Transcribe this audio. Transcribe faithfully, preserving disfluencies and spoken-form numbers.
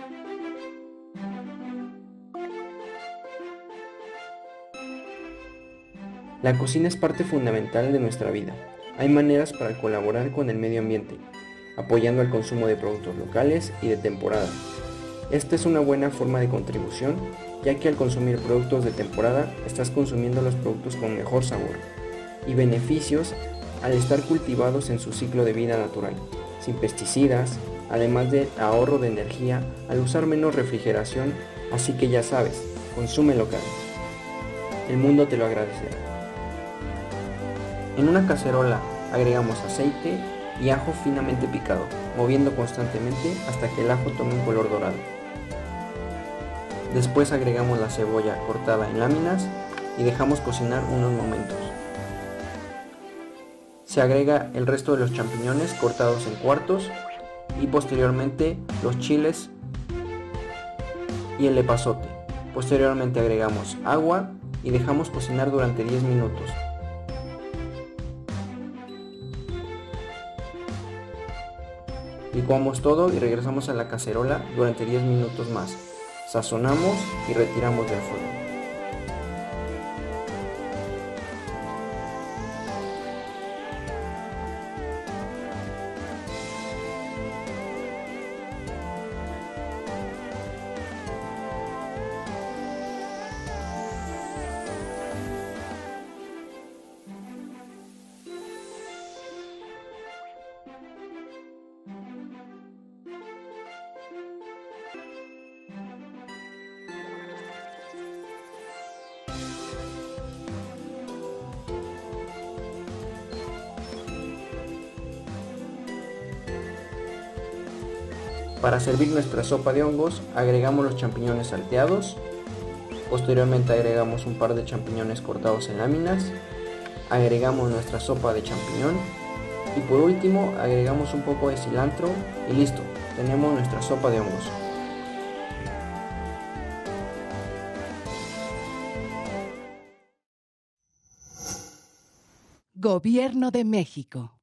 La cocina es parte fundamental de nuestra vida. Hay maneras para colaborar con el medio ambiente, apoyando el consumo de productos locales y de temporada. Esta es una buena forma de contribución, ya que al consumir productos de temporada estás consumiendo los productos con mejor sabor y beneficios al estar cultivados en su ciclo de vida natural, sin pesticidas, además de ahorro de energía al usar menos refrigeración, así que ya sabes, consume local. El mundo te lo agradecerá. En una cacerola agregamos aceite y ajo finamente picado, moviendo constantemente hasta que el ajo tome un color dorado. Después agregamos la cebolla cortada en láminas y dejamos cocinar unos momentos. Se agrega el resto de los champiñones cortados en cuartos y posteriormente los chiles y el epazote. Posteriormente agregamos agua y dejamos cocinar durante diez minutos. Licuamos todo y regresamos a la cacerola durante diez minutos más. Sazonamos y retiramos del fuego. Para servir nuestra sopa de hongos, agregamos los champiñones salteados, posteriormente agregamos un par de champiñones cortados en láminas, agregamos nuestra sopa de champiñón y por último agregamos un poco de cilantro y listo, tenemos nuestra sopa de hongos. Gobierno de México.